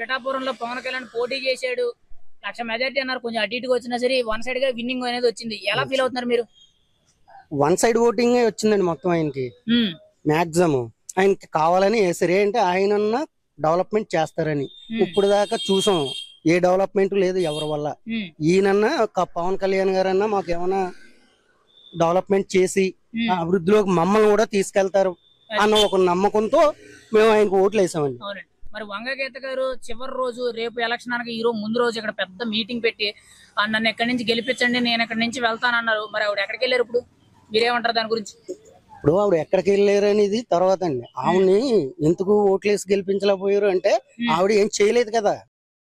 పిఠాపురంలో పవన్ కళ్యాణ్ పోటీ చేశాడు, 1,00,000 మెజార్టీ అన్నారు. కొంచెం అటు ఇటుగా వచ్చినా సరే వన్ సైడ్ గా విన్నింగ్ అనేది వచ్చింది. ఎలా ఫీల్ అవుతున్నారు మీరు? వన్ సైడ్ ఓటింగ్ వచ్చిందండి మొత్తం ఆయనకి. మాక్సిమం ఆయనకి కావాలని వేసారు. ఏంటంటే ఆయన డెవలప్మెంట్ చేస్తారని. ఇప్పుడు దాకా చూసాం ఏ డెవలప్మెంట్ లేదు ఎవరి వల్ల. ఈయనన్నా పవన్ కళ్యాణ్ గారన్నా మాకు ఏమైనా డెవలప్మెంట్ చేసి అభివృద్ధిలోకి మమ్మల్ని కూడా తీసుకెళ్తారు అన్న ఒక నమ్మకంతో మేము ఆయనకు ఓట్లు వేసామండి. మరి వంగగీత గారు చివరి రోజు రేపు ఎలక్షన్ అనగా ఈ రోజు ముందు రోజు ఇక్కడ పెద్ద మీటింగ్ పెట్టి నన్ను ఎక్కడి నుంచి గెలిపించండి, నేను ఎక్కడి నుంచి వెళ్తానన్నారు. మరి ఆవిడ ఎక్కడికి వెళ్ళారు? ఇప్పుడు మీరేమంటారు దాని గురించి? ఇప్పుడు ఆవిడ ఎక్కడికి వెళ్ళారు అనేది తర్వాత అండి. ఆవిడని ఎందుకు ఓట్లేసి గెలిపించలేకపోయారు అంటే ఆవిడ ఏం చేయలేదు కదా.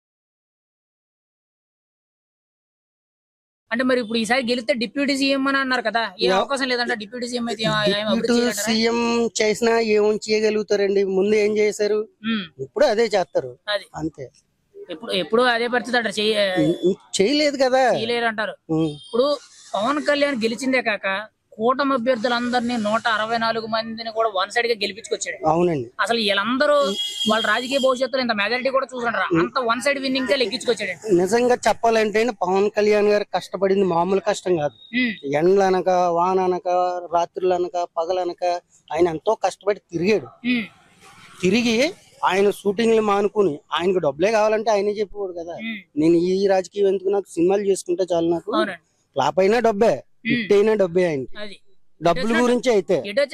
అంటే మరి ఇప్పుడు ఈసారి గెలిస్తే డిప్యూటీ సీఎం అని అన్నారు కదా, ఏ అవకాశం లేదంటే డిప్యూటీ సీఎం అయితే సీఎం చేసినా ఏం చేయగలుగుతారండి? ముందు ఏం చేశారు, ఇప్పుడు అదే చేస్తారు అంతే. ఎప్పుడు అదే పరిస్థితి అంటారు, చేయలేదు కదా, చేయలేరు అంటారు. ఇప్పుడు పవన్ కళ్యాణ్ గెలిచిందే కాక కూటమి అభ్యర్థులందరినీ 164 మందిని కూడా వన్ సైడ్ గా గెలిపించుకొచ్చాడు. అవునండి. అసలు వీళ్ళందరూ వాళ్ళ రాజకీయ భవిష్యత్తులో ఇంత మెజారిటీ కూడా చూసుకుంటారు, అంత వన్ సైడ్ విన్నింగ్ గా లెక్కించుకొచ్చాడు. నిజంగా చెప్పాలంటే పవన్ కళ్యాణ్ గారు కష్టపడింది మామూలు కష్టం కాదు. ఎండలు అనక వాన అనక రాత్రులు అనక పగలనక ఆయన ఎంతో కష్టపడి తిరిగాడు. తిరిగి ఆయన షూటింగ్లు మానుకుని ఆయనకు డబ్బులే కావాలంటే ఆయనే చెప్పేవాడు కదా, నేను ఈ రాజకీయం ఎందుకు, నాకు సినిమాలు చేసుకుంటే చాలు, నాకు ఫ్లాప్ అయినా డబ్బే హిట్ అయినా డబ్బే. ఆయనకి డబ్బుల గురించి అయితే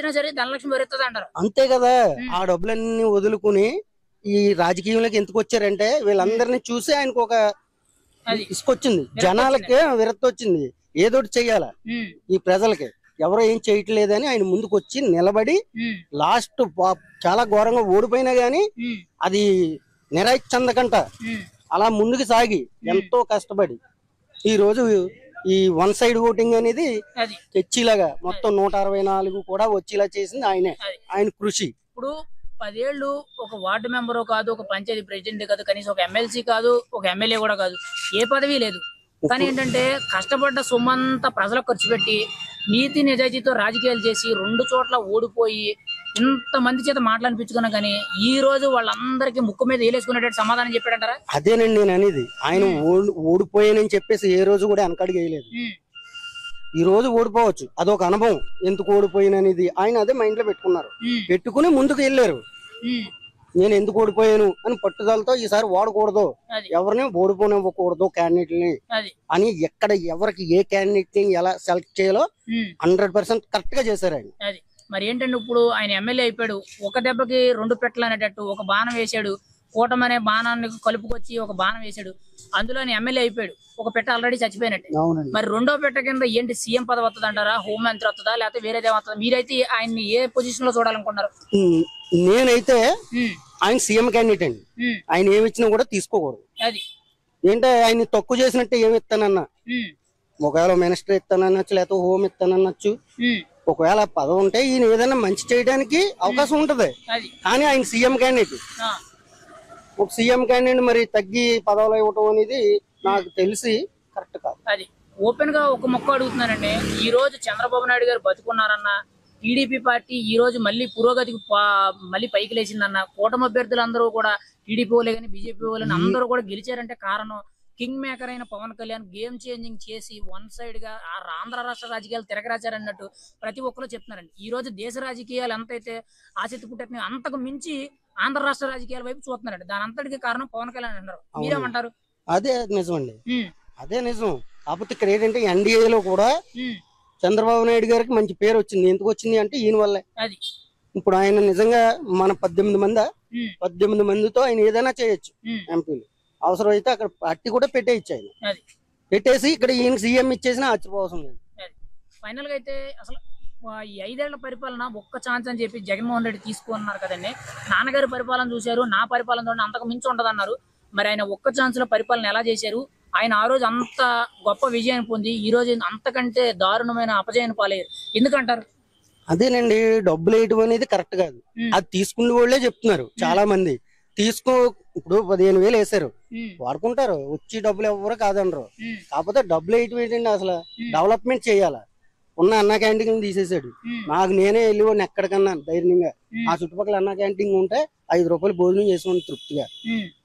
అంతే కదా. ఆ డబ్బులన్నీ వదులుకుని ఈ రాజకీయంలోకి ఎందుకు వచ్చారంటే వీళ్ళందరినీ చూసి ఆయనకు ఒక ఇసుకొచ్చింది, జనాలకి విరక్తి వచ్చింది, ఏదోటి చెయ్యాల ఈ ప్రజలకి, ఎవరో ఏం చేయట్లేదని ఆయన ముందుకు వచ్చి నిలబడి లాస్ట్ చాలా ఘోరంగా ఓడిపోయినా గాని అది నిరాశ చెందకంట అలా ముందుకు సాగి ఎంతో కష్టపడి ఈ రోజు ఈ వన్ సైడ్ ఓటింగ్ అనేది తెచ్చిలాగా మొత్తం 164 కూడా వచ్చేలా చేసింది ఆయనే, ఆయన కృషి. ఇప్పుడు 10 ఏళ్ళు ఒక వార్డు మెంబరు కాదు, ఒక పంచాయతీ ప్రెసిడెంట్ కాదు, కనీసం ఒక ఎమ్మెల్సీ కాదు, ఒక ఎమ్మెల్యే కూడా కాదు, ఏ పదవి లేదు. కానీ ఏంటంటే కష్టపడ్డ సొమ్మంతా ప్రజలకు ఖర్చు పెట్టి నీతి నిజాయితీతో రాజకీయాలు చేసి 2 చోట్ల ఓడిపోయి ఇంతమంది చేత మాట్లాడిపించుకున్నా కానీ ఈ రోజు వాళ్ళందరికీ ముక్కు మీద వేలేసుకునేటట్టు సమాధానం చెప్పాడంటారా? అదేనండి నేను అనేది. ఆయన ఓడిపోయానని చెప్పేసి ఏ రోజు కూడా వెనకడికి వేయలేదు. ఈ రోజు ఓడిపోవచ్చు, అదొక అనుభవం, ఎందుకు ఓడిపోయాననేది ఆయన అదే మైండ్ లో పెట్టుకున్నారు, పెట్టుకుని ముందుకు వెళ్ళారు. నేను ఎందుకు ఓడిపోయాను అని పట్టుదలతో ఈసారి ఓడకూడదు, ఎవరిని ఓడిపోనివ్వకూడదు క్యాండిడేట్ని అని ఎక్కడ ఎవరికి ఏ క్యాండిడేట్ ని ఎలా సెలెక్ట్ చేయాలో 100% కరెక్ట్ గా చేశారు ఆయన. మరి ఏంటంటే ఇప్పుడు ఆయన ఎమ్మెల్యే అయిపోయాడు, ఒక దెబ్బకి 2 పెట్టలు అనేటట్టు ఒక బాణం వేసాడు, కూటమి అనే బాణాన్ని కలుపుకొచ్చి ఒక బాణం వేసాడు, అందులో ఆయన ఎమ్మెల్యే అయిపోయాడు, ఒక పెట్ట ఆల్రెడీ చచ్చిపోయినట్టు. మరి రెండో పెట్ట కింద ఏంటి సీఎం పదవి వస్తుంది అంటారా, హోంమంత్రి వస్తుందా, లేకపోతే వేరేదే వస్తుందా? మీరైతే ఆయన్ని ఏ పొజిషన్ లో చూడాలనుకుంటారు? నేనైతే ఆయన సీఎం క్యాండిడేట్ అండి. ఆయన ఏమి ఇచ్చినా కూడా తీసుకోకూడదు. ఏంటంటే ఆయన తక్కువ చేసినట్టే ఏమి ఇస్తానన్నా, ఒకవేళ మినిస్టర్ ఇస్తానన్నచ్చు, లేకపోతే హోమ్ ఇస్తానన్నచ్చు, ఒకవేళ పదవి ఉంటే ఈయన ఏదైనా మంచి చేయడానికి అవకాశం ఉంటది. కానీ ఆయన సీఎం క్యాండిడేట్, ఒక సీఎం క్యాండిడేట్ మరి తగ్గి పదవులు ఇవ్వటం అనేది నాకు తెలిసి కరెక్ట్ కాదు. అది ఓపెన్ గా ఒక మొక్క అడుగుతున్నానండి. ఈ రోజు చంద్రబాబు నాయుడు గారు బతుకున్నారన్న, టీడీపీ పార్టీ ఈ రోజు మళ్ళీ పురోగతికి మళ్ళీ పైకి లేచిందన్న, కూటమి అభ్యర్థులందరూ కూడా టీడీపీ వాళ్ళే కానీ బీజేపీ వాళ్ళని అందరూ కూడా గెలిచారంటే కారణం కింగ్ మేకర్ అయిన పవన్ కళ్యాణ్ గేమ్ చేంజింగ్ చేసి వన్ సైడ్ గా ఆంధ్ర రాష్ట్ర రాజకీయాలు తిరగరాచారన్నట్టు ప్రతి ఒక్కరు చెప్తున్నారండి. ఈ రోజు దేశ రాజకీయాలు ఎంతైతే ఆసక్తి పుట్టిన అంతకు మించి ఆంధ్ర రాష్ట్ర రాజకీయాల వైపు చూస్తున్నారండి. దాని అంతటికి కారణం పవన్ కళ్యాణ్ అంటారు, మీరేమంటారు? అదే నిజం అండి, అదే నిజం. కాకపోతే ఇక్కడ ఏంటంటే ఎన్డీఏలో కూడా చంద్రబాబు నాయుడు గారికి మంచి పేరు వచ్చింది. ఎందుకు వచ్చింది అంటే ఈయన వల్లే. ఇప్పుడు ఆయన నిజంగా మన 18 మందితో ఆయన ఏదైనా చేయొచ్చు. ఎంపీలు అవసరమైతే అక్కడ పార్టీ కూడా పెట్టేయచ్చు, ఆయన పెట్టేసి ఇక్కడ ఈయన సీఎం ఇచ్చేసినా ఆశ్చర్యపోవసం లేదు. ఫైనల్ గా అయితే అసలు ఈ 5 ఏళ్ల పరిపాలన ఒక్క ఛాన్స్ అని చెప్పి జగన్మోహన్ రెడ్డి తీసుకున్నారు కదండి. నాన్నగారి పరిపాలన చూశారు, నా పరిపాలన అంతకు మించి ఉండదు అన్నారు. మరి ఆయన ఒక్క ఛాన్స్ లో పరిపాలన ఎలా చేశారు? ఆయన ఆ రోజు అంత గొప్ప విజయాన్ని పొంది ఈ రోజు అంతకంటే దారుణమైన అపజయాన్ని పాలయ్యారు, ఎందుకంటారు? అదేనండి, డబ్బులు వేయటం అనేది కరెక్ట్ కాదు. అది తీసుకునే వాళ్ళే చెప్తున్నారు చాలా మంది. ఇప్పుడు 15,000 వేసారు, వాడుకుంటారు, వచ్చి డబ్బులు ఎవరు కాదనరు. కాకపోతే డబ్బులు వేయటం ఏంటండి, అసలు డెవలప్మెంట్ చేయాలా. ఉన్న అన్న క్యాంటీన్ తీసేసాడు. నాకు నేనే వెళ్ళి ఎక్కడికన్నా ధైర్యంగా ఆ చుట్టుపక్కల అన్న క్యాంటీన్ ఉంటే 5 రూపాయలు భోజనం చేసుకుని తృప్తిగా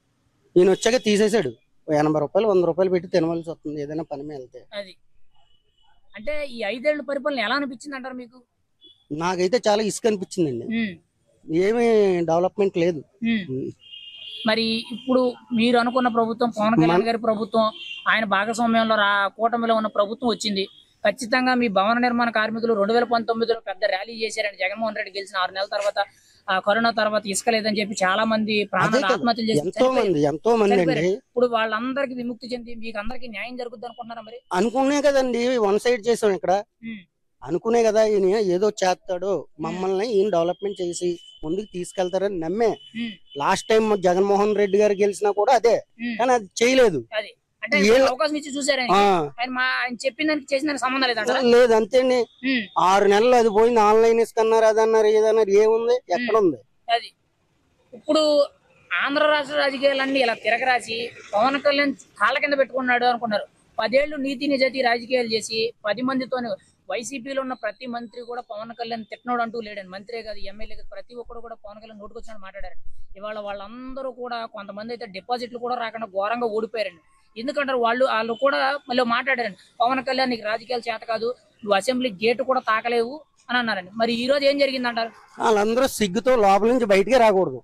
ఈయన వచ్చాక తీసేశాడు. 80 రూపాయలు 100 రూపాయలు పెట్టి తినవలసి వస్తుంది ఏదైనా పని మీద వెళ్తే. అది అంటే ఈ 5 ఏళ్ల పరిపాలన ఎలా అనిపించింది అంటారు మీకు? నాకైతే చాలా ఇసుక అనిపించిందండి. ఏమీ డెవలప్మెంట్ లేదు. మరి ఇప్పుడు మీరు అనుకున్న ప్రభుత్వం, పవన్ కళ్యాణ్ గారి ప్రభుత్వం, ఆయన భాగస్వామ్యంలో కూటమిలో ఉన్న ప్రభుత్వం వచ్చింది. ఖచ్చితంగా మీ భవన నిర్మాణ కార్మికులు 2019లో పెద్ద ర్యాలీ చేశారండి. జగన్మోహన్ రెడ్డి గెలిచిన 6 నెలల తర్వాత కరోనా తర్వాత ఇసుక లేదని చెప్పి చాలా మంది ప్రాణాలు ఆత్మహత్యలు ఎంతో మంది. ఇప్పుడు వాళ్ళందరికీ విముక్తి చెంది మీకు అందరికి న్యాయం జరుగుతుంది అనుకుంటున్నారా? మరి అనుకునే కదండి, వన్ సైడ్ చేసాం ఇక్కడ. అనుకునే కదా ఈయన ఏదో చేస్తాడు, మమ్మల్ని ఈయన డెవలప్మెంట్ చేసి ముందుకు తీసుకెళ్తారని నమ్మే. లాస్ట్ టైం జగన్మోహన్ రెడ్డి గారు గెలిచినా కూడా అదే, కానీ అది చేయలేదు. అవకాశం ఇచ్చి చూసారు, ఆయన చెప్పిన దానికి చేసిన దానికి సంబంధం లేదు. అంతేండి, 6 నెలలు అది పోయింది. ఆన్లైన్ ఇస్తున్నారు, అదన్నారు, ఏదన్నారు, ఏముంది, ఎక్కడ ఉంది అది? ఇప్పుడు ఆంధ్ర రాష్ట్ర రాజకీయాలన్నీ ఇలా తిరగరాసి పవన్ కళ్యాణ్ కాళ్ళ కింద పెట్టుకున్నాడు అనుకున్నారు. 10 ఏళ్లు నీతి నిజాతి రాజకీయాలు చేసి 10 మందితో వైసీపీలో ఉన్న ప్రతి మంత్రి కూడా పవన్ కళ్యాణ్ తిట్టనోడు అంటూ లేడండి. మంత్రే కాదు, ఎమ్మెల్యే కాదు, ప్రతి ఒక్కరు కూడా పవన్ కళ్యాణ్ నోటుకొచ్చినట్టు మాట్లాడారండి. ఇవాళ వాళ్ళందరూ కూడా కొంతమంది అయితే డిపాజిట్లు కూడా రాకుండా ఘోరంగా ఓడిపోయారండి. ఎందుకంటారు? వాళ్ళు కూడా మళ్ళీ మాట్లాడారండి, పవన్ కళ్యాణ్ నీకు రాజకీయాలు చేత కాదు, నువ్వు అసెంబ్లీ గేటు కూడా తాకలేవు అని అన్నారండి. మరి ఈ రోజు ఏం జరిగింది అంటారు? వాళ్ళందరూ సిగ్గుతో లోపల నుంచి బయటకే రాకూడదు.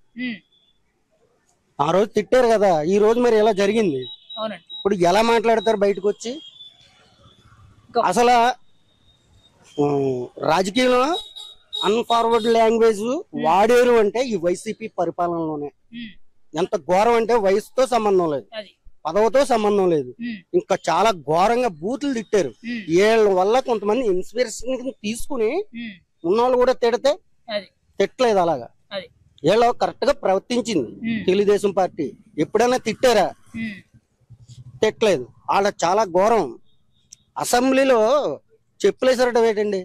ఆ రోజు తిట్టారు కదా, ఈ రోజు మరి ఎలా జరిగింది? అవునండి. ఇప్పుడు ఎలా మాట్లాడతారు బయటకు వచ్చి? అసలు రాజకీయంలో అన్ఫార్వర్డ్ లాంగ్వేజ్ వాడేరు అంటే ఈ వైసీపీ పరిపాలనలోనే. ఎంత ఘోరం అంటే వయసుతో సంబంధం లేదు, పదవితో సంబంధం లేదు, ఇంకా చాలా ఘోరంగా బూతులు తిట్టారు. వీళ్ళ వల్ల కొంతమంది ఇన్స్పిరేషన్ తీసుకుని ఉన్నవాళ్ళు కూడా తిడితే తిట్టలేదు. అలాగా వీళ్ళు కరెక్ట్ గా ప్రవర్తించింది తెలుగుదేశం పార్టీ. ఎప్పుడైనా తిట్టారా? తిట్టలేదు. వాళ్ళ చాలా ఘోరం. అసెంబ్లీలో చెప్పులేసారట ఏంటండి?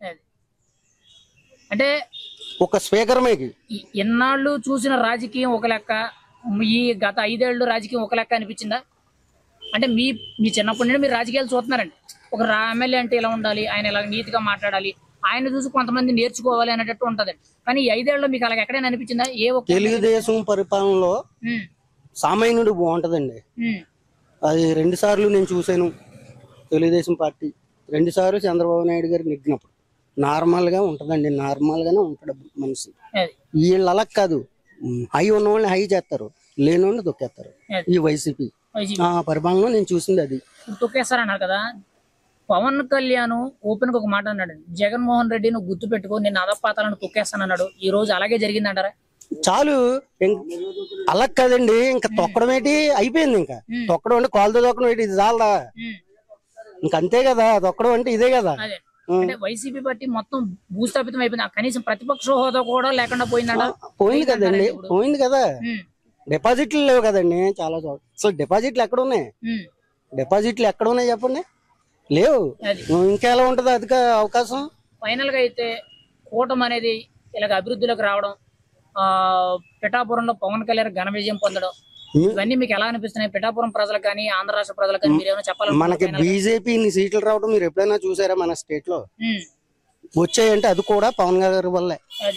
అంటే ఒక స్పీకర్ మీకి ఎన్నాళ్ళు చూసిన రాజకీయం ఒక లెక్క, ఈ గత 5 ఏళ్ళు రాజకీయం ఒక లెక్క అనిపించిందా? అంటే మీ చిన్నప్పటి నుండి మీరు రాజకీయాలు చూస్తున్నారండి. ఒక ఎమ్మెల్యే అంటే ఇలా ఉండాలి, ఆయన ఇలా నీతిగా మాట్లాడాలి, ఆయన చూసి కొంతమంది నేర్చుకోవాలి అనేటట్టు ఉంటది. కానీ ఈ 5 ఏళ్ళలో మీకు అలాగ ఎక్కడైనా అనిపించిందా? తెలుగుదేశం పరిపాలనలో సామాన్యుడు బాగుంటదండి. అది 2 సార్లు నేను చూశాను. తెలుగుదేశం పార్టీ 2 సార్లు చంద్రబాబు నాయుడు గారు నెగ్గినప్పుడు నార్మల్ గా ఉంటదండి, నార్మల్ గానే ఉంటాడు మనిషి. వీళ్ళు అలా కాదు, హై ఉన్న వాళ్ళని హై చేస్తారు, లేని వాళ్ళని తొక్కేస్తారు. ఈ వైసీపీ పరిపాలనలో నేను చూసింది అది. తొక్కేస్తారన్నారు కదా. పవన్ కళ్యాణ్ ఓపెన్ గా ఒక మాట అన్నాడు, జగన్మోహన్ రెడ్డి నువ్వు గుర్తు పెట్టుకో, నేను అదపాతాలను తొక్కేస్తానన్నాడు. ఈ రోజు అలాగే జరిగిందంటారా? చాలు, అలా కాదండి, ఇంకా తొక్కడం ఏంటి అయిపోయింది. ఇంకా తొక్కడం అంటే కాలుతో తొక్కడం ఏంటి, ఇది చాలా ఇంకంతే కదా. తొక్కడం అంటే ఇదే కదా. అంటే వైసీపీ పార్టీ మొత్తం భూస్థాపితం అయిపోయింది. కనీసం ప్రతిపక్ష హోదా కూడా లేకుండా పోయిందా? పోయింది కదండి, పోయింది కదా. డిపాజిట్లు లేవు కదండి చాలా చోట్ల. అసలు డిపాజిట్లు ఎక్కడ ఉన్నాయి? డిపాజిట్లు ఎక్కడ ఉన్నాయి చెప్పండి? లేవు. ఇంకెలా ఉంటది అధిక అవకాశం? ఫైనల్ గా అయితే కూటమి అనేది ఇలాగ అభివృద్ధిలోకి రావడం, పిఠాపురంలో పవన్ కళ్యాణ్ ఘన విజయం పొందడం, ఇవన్నీ మీకు ఎలా అనిపిస్తున్నాయి? పిఠాపురం ప్రజలకు కానీ ఆంధ్ర రాష్ట్ర ప్రజలకు కానీ మీరు ఏమైనా చెప్పాలి? మనకి బీజేపీ సీట్లు రావడం మీరు ఎప్పుడైనా చూసారా? మన స్టేట్ లో వచ్చాయంటే అది కూడా పవన్ గారి వల్లే.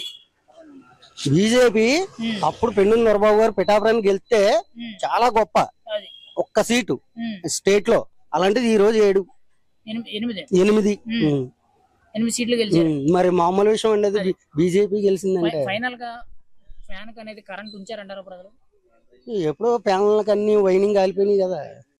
బీజేపీ అప్పుడు పెన్ను నరబాబు గారు పిఠాపురానికి వెళ్తే చాలా గొప్ప, ఒక్క సీటు స్టేట్ లో. అలాంటిది ఈ రోజు 8 సీట్లు గెలిచారు. మరి మామూలు విషయం అండి అది. బీజేపీ గెలిచిందంటే ఫైనల్ గా ఫ్యాన్ అనేది కరెంట్ ఉంచారంటారు ప్రజలు? ఎప్పుడో ఫ్యాన్లకు అన్ని వైనింగ్ కాలిపోయినాయి కదా.